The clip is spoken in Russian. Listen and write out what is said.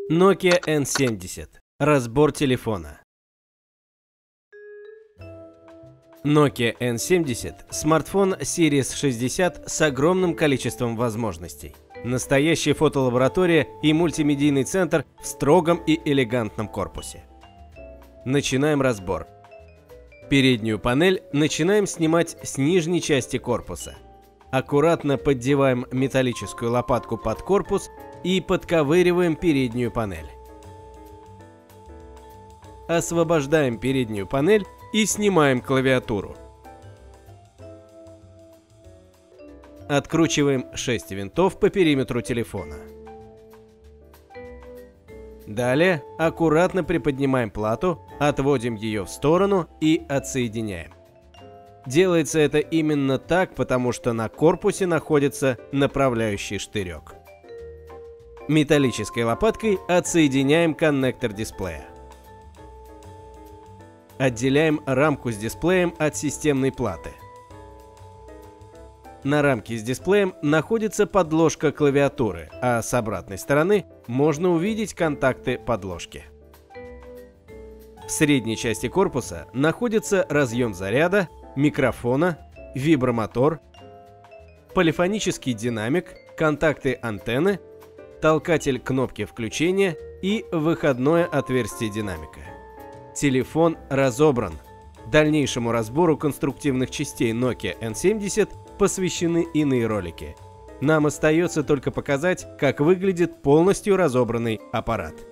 Nokia N70. Разбор телефона. Nokia N70 – смартфон Series 60 с огромным количеством возможностей. Настоящая фотолаборатория и мультимедийный центр в строгом и элегантном корпусе. Начинаем разбор. Переднюю панель начинаем снимать с нижней части корпуса. Аккуратно поддеваем металлическую лопатку под корпус и подковыриваем переднюю панель. Освобождаем переднюю панель и снимаем клавиатуру. Откручиваем 6 винтов по периметру телефона. Далее аккуратно приподнимаем плату, отводим ее в сторону и отсоединяем. Делается это именно так, потому что на корпусе находится направляющий штырек. Металлической лопаткой отсоединяем коннектор дисплея. Отделяем рамку с дисплеем от системной платы. На рамке с дисплеем находится подложка клавиатуры, а с обратной стороны можно увидеть контакты подложки. В средней части корпуса находится разъем заряда, микрофона, вибромотор, полифонический динамик, контакты антенны, толкатель кнопки включения и выходное отверстие динамика. Телефон разобран. Дальнейшему разбору конструктивных частей Nokia N70 посвящены иные ролики. Нам остается только показать, как выглядит полностью разобранный аппарат.